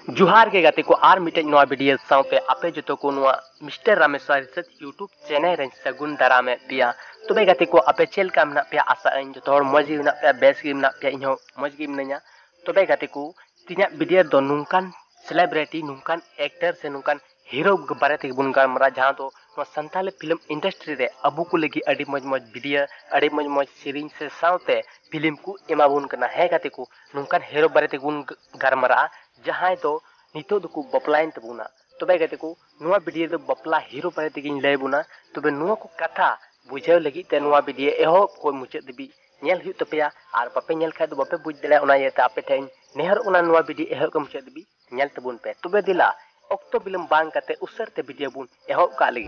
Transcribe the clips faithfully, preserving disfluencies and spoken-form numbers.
जुहार के गाते को आर मिटे नवा वीडियो साउते आपे जतो को नवा mister Rameshwar research YouTube channel रे सगुन दारा में पिया तबे गाते को आपे चेल का मना पिया आशा इन जतो हर मौज गी मना पिया बेस गी मना पिया इनो मौज गी मनाया तबे गाते को तिना वीडियो दो नुंकान सेलिब्रिटी नुंकान एक्टर से नुंकान हीरो बारे ते बुन का मरा जहां तो संताली फिल्म इंडस्ट्री रे अबू को लगी अड़ी मौज मौज वीडियो अड़ी मौज मौज सीरीज से साउते फिल्म को एमा बुन करना है गाते को नुंकान हीरो बारे ते बुन गरमरा जहां तो नितो दुकु बपलाइन तबुना तबे गाते को नुआ वीडियो दो बपला हीरो बारे ते गिन लय बुना तबे नुआ को कथा बुझाव लगी ते नुआ वीडियो एहो को मुचे दबी नेल हुई तपया आर बापे नेल खाय दो बापे बुझ देला ओना येता आपे ठेन नेहर ओना नुआ वीडियो एहो को मुचे दबी नेल तबुन पे तबे दिला ऑक्टो बिलम बांग काते उसर ते वीडियो बुन एहो का लगी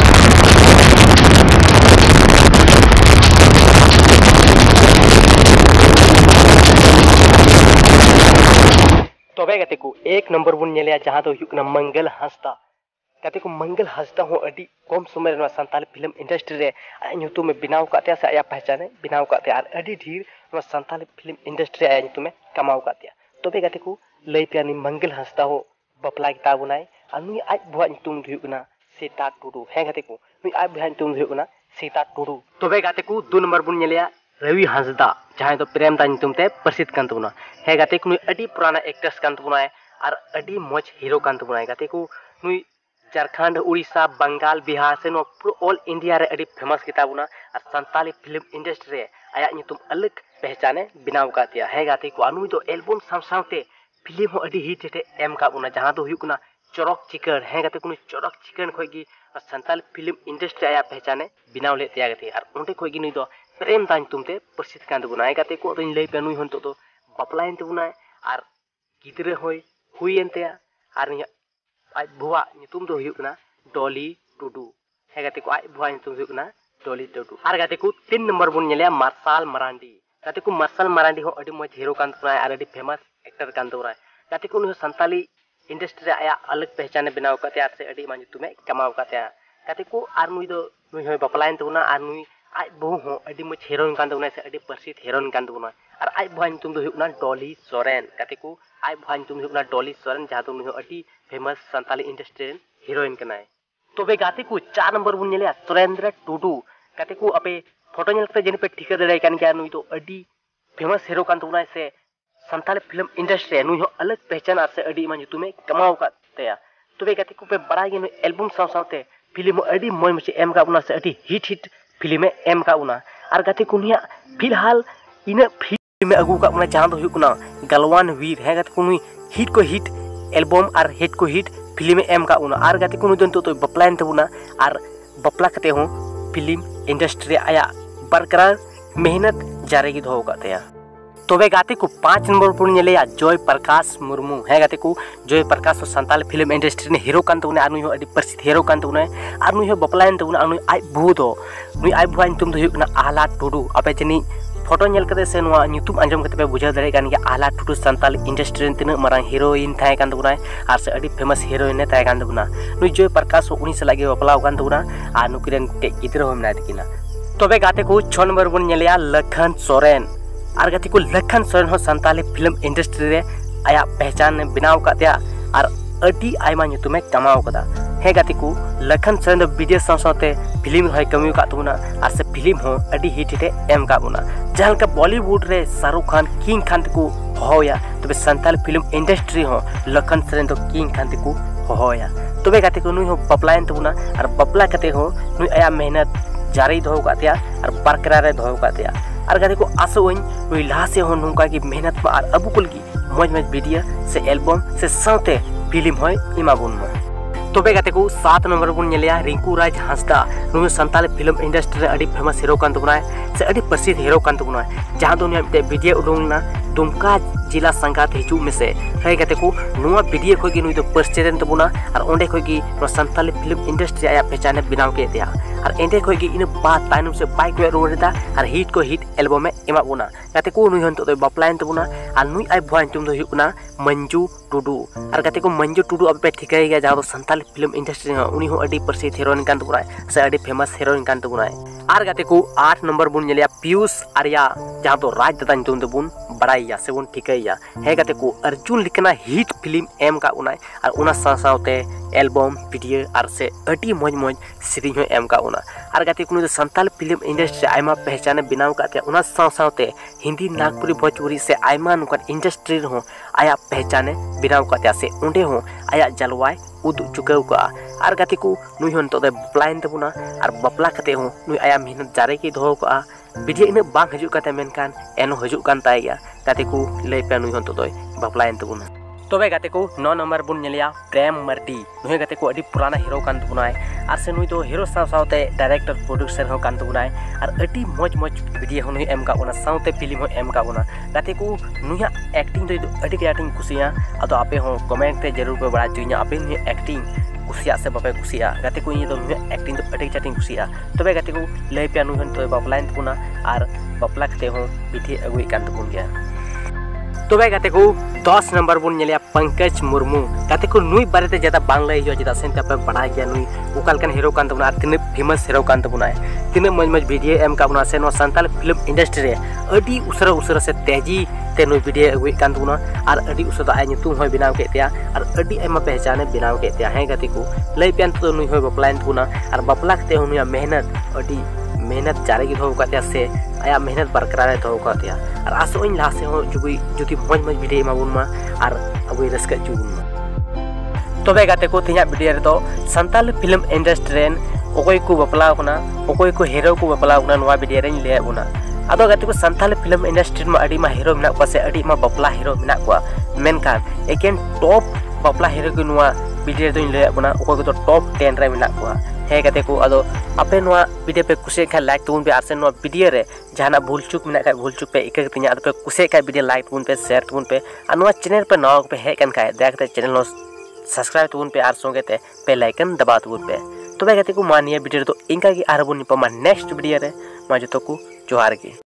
तबे गाते को एक नंबर बुन नेलिया जहां तो हुकना मंगल हंसदा गाते को मंगल हंसदा हो अडी कम समय रे संताली फिल्म इंडस्ट्री रे आय न्यूतु में बिनाव काते से आया पहचाने बिनाव काते आर अडी ढीर नो संताली फिल्म इंडस्ट्री आय न्यूतु में कमाव काते तबे गाते को लई पियानी मंगल हंसदा हो बपला गिता बुनाय अनुई आज बुआ न्यूतु हुकना सीता टुडू है गाते को नुई आज बुआ न्यूतु हुकना सीता टुडू तबे गाते को दो नंबर बुन नेलिया रवि हंसदा जहां तो प्रेम दा नुतुम ते प्रसिद्ध कान तबुना है गाते को नुई अडी पुराना एक्ट्रेस कान तबुना और अडी मौज हीरो कान तबुना गाते को नुई झारखंड उड़ीसा बंगाल बिहार से नो पूरा ऑल इंडिया रे अडी फेमस किताबुना और संताली फिल्म इंडस्ट्री रे आया नुतुम अलग पहचाने बिनाव कातिया है गाते को अनुई तो एल्बम साम सामते फिल्म हो अडी हिट हिट एम का बुना जहां तो हुकना चरक चिकन है गाते को चरक चिकन खोगी संताली फिल्म इंडस्ट्री आया पहचाने बिनाव ले तिया गाते और ओंडे खोगी नुई दो प्रेम दान तुमते प्रसिद्ध कान तबुना गाते को तो लई पे नुई हन तो बपलाइन तबुना और गिदरे होय हुयेनते और आज बुआ नुतुम दो हुकना डॉली टुडू है गाते को आज बुआ नुतुम हुकना डॉली टुडू और गाते को तीन नंबर बुन नेलिया मार्शल मरांडी गाते को मार्शल मरांडी हो अडी मौज हीरो कान तबुना और अडी फेमस एक्टर कान तबुना गाते को नु संताली इंडस्ट्री आया अलग पहचाने बनाव काते आर से अडी मा नुतुम में कमाव काते गाते को आर नुई दो नुई होय बपलाइन तबुना और नुई आज बहु हो अडी मौज हीरोइन कान तबुना से अडी प्रसिद्ध हीरोइन कान तबुना और आज बुआ नुतुम दो हुकना डॉली सोरेन गाते को आज बुआ नुतुम हुकना डॉली सोरेन जहां तो नुई अडी फेमस संताली इंडस्ट्री हीरोइन कनाय तबे गाते को चार नंबर बुन नेलिया सुरेंद्र टुडू गाते को अपे फोटो नेलते जने पे ठिका दे कान गया नुई तो अडी फेमस हीरो कान तबुना से संताली फिल्म इंडस्ट्री नुई हो अलग पहचान से अडी मा नुतुम में कमाव काते तबे गाते को पे बड़ा गे एल्बम साव सावते फिल्म अडी मौज मचे एम का बुना से अडी हिट हिट फिल्म में एम का उना और गाते को निया फिलहाल इन फिल्म में अगु का उना जहां तो हुकना गलवान वीर है गाते को नुई हिट को हिट एल्बम और हिट को हिट फिल्म में एम का उना और गाते को नुई तो बपलाइन तबुना और बपला कते हो फिल्म इंडस्ट्री आया बरकरार मेहनत जारी की दो काते तबे गाते को पांच नंबर पर नेलिया जय प्रकाश मुर्मू है गाते को जय प्रकाश संताल फिल्म इंडस्ट्री ने हीरो कान तबुना नुई हो अडी प्रसिद्ध हीरो कान तबुना और नुई हो बपलाइन तबुना नुई आई बहू दो नुई आई बुआ नुतुम दो हुकना आहला टुडू आपे जनी फोटो नेल कते से नुआ नुतुम अंजम कते पे बुझाव दाड़े कान गया आहला टुडू संताल इंडस्ट्री तिना मारांग हीरोइन थाय कान तबुना और से अडी फेमस हीरोइन थाय कान तबुना नुई जय प्रकाश उनी से लागे बपलाव कान तबुना और नुकिरन ते गिद्रो हो मेना दिकिना तबे गाते को छह नंबर बन नेलिया लखन सोरेन और गाते को लखन सोरेन हो संताली फिल्म इंडस्ट्री रे आया पहचान बिनाव कातिया और अडी आयमा नुतुम में कमाव कदा है गाते को लखन सोरेन वीडियो साव सावते फिल्म होय कमी का तबुना और से फिल्म हो अडी हिट हिट एम का बुना जहां का बॉलीवुड रे शाहरुख खान किंग खान को होया तबे संताली फिल्म इंडस्ट्री हो लखन सोरेन तो किंग खान को होया तबे गाते को नुई हो बपलाइन तबुना और बपला कते हो नुई आया मेहनत जारी दो कातिया और बरकरार दो कातिया और गाते को आसोइन नुई लाहा से हो नुका की मेहनत में और अबु कुल की मौज मौज वीडियो से एल्बम से साथे फिल्म होय इमा बुन तबे गाते को सात नंबर बुन नेलिया रिंकू राज हंसदा नुई संताली फिल्म इंडस्ट्री अडी फेमस हीरो कान तबुना से अडी प्रसिद्ध हीरो कान तबुना जहां दो नुई वीडियो उडुंगना दुमका जिला संगात हिजू में से है गाते को नुआ वीडियो खोगी नुई तो प्रसिद्ध तबुना और ओंडे खोगी नो संताली फिल्म इंडस्ट्री आया पहचाने बिनाव के दिया और एंडे खोगी इन बात ताइनम से बाइक को रोडदा और हिट को हिट एल्बम में एमा बुना गाते को नुई हन तो बपलाइन तबुना और नुई आई भुआ तुम दो हुकना मंजू टुडू और गाते को मंजू टुडू अब पे ठिकाई गया जहां तो संताली फिल्म इंडस्ट्री हो उनी हो अडी प्रसिद्ध हीरोइन कान तबुना से अडी फेमस हीरोइन कान तबुना और गाते को आठ नंबर बुन नेलिया पीयूष आर्या जहां तो राज दादा तुम तो बुन बड़ाइया से बुन ठिकाई ᱞᱟᱹᱭᱟ ᱦᱮᱸ ᱜᱟᱛᱮ ᱠᱚ अर्जुन लेकना हिट फिल्म एम का उनाय और उना साथ साथते एल्बम वीडियो और से अटी मौज मौज सीरीज हो एम का उना और गाते को संताल फिल्म इंडस्ट्री आयमा पहचाने बनाव काते उना साथ साथते हिंदी नागपुरी भोजपुरी से आयमा नुकान इंडस्ट्री हो आया पहचाने बनाव काते से उंडे हो आया जलवाय उदु चुकाव का और गाते को नुई हन तो बप्लाइन तबुना और बप्ला काते हो नुई आया मेहनत जारे की दोहो का वीडियो इन बांग हजू काते मेनकान एनो हजू कान ताया गाते को लय पे नुई हन तो बप्लाइन तबुना तबे गाते को नौ नंबर बुन नेलिया प्रेम मर्डी नुई गाते को अडी पुराना हीरो कान तबुनाय और से नुई तो हीरो साव सावते डायरेक्टर प्रोड्यूसर हो कान तबुनाय और अडी मौज मौज वीडियो हो नुई एम का उना सावते फिल्म हो एम का उना गाते को नुया एक्टिंग तो अडी एक्टिंग कुसिया अदो आपे हो कमेंट ते जरूर पे बड़ा जुइया आपे नुई एक्टिंग कुसिया से बापे कुसिया गाते को इन तो एक्टिंग तो अडी चाटिंग कुसिया तबे गाते को लय पे नुई हन तो बापलाइन तबुना और बापला कते हो विधि अगुई कान तबुन गया तबे गाते को दस नंबर बुन नेलिया पंकज मुर्मू गाते को नुई बारे ज्यादा बांग लय हियो चेदा सेन पे बड़ा गया नुई ओकालकन हीरो कान तबुना तिने फेमस हीरो कान तबुना तिने मज मज वीडियो एम का बुना से नो संताल फिल्म इंडस्ट्री रे अडी उसरा उसरा से तेजी ते नुई वीडियो अगुई कान तबुना और अडी उसरा आय नितुम होय बिनाव केतिया और अडी एमा पहचाने बिनाव केतिया है गाते को लय पेन तो नुई होय बपलाइन तबुना और बपला कते हो नुया मेहनत अडी मेहनत जारे की धो कातिया से आया मेहनत बरकरार धो कातिया और आसो इन लासे हो जुगी जुदी मज मज वीडियो मा बुन मा और अबुई रस्का जुगुन मा तबे गाते को तिया वीडियो रे दो संताल फिल्म इंडस्ट्री रेन ओकोय को बपला कना ओकोय को हीरो को बपला कना नवा वीडियो रे ले बुना आदो गाते को संताल फिल्म इंडस्ट्री मा अडी मा हीरो मिना को से अडी मा बपला हीरो मिना को मेनकान एकेन टॉप बपला हीरो को नवा वीडियो रे ले बुना ओकोय को टॉप टेन रे मिना को है गाते को अदो आपे नवा वीडियो पे कुसे खा लाइक तुन पे आरसे नवा वीडियो रे जहाना भूल चुक मिना का भूल चुक पे इके तिया अदो पे कुसे का वीडियो लाइक तुन पे शेयर तुन पे आ नवा चैनल पे नवा पे है कन का देखते चैनल नो सब्सक्राइब तुन पे आर संगे ते पे लाइकन दबा तुन पे तो गाते को मानिया वीडियो तो इनका की आरबुन निपमा नेक्स्ट वीडियो रे मा जतो को जोहार की।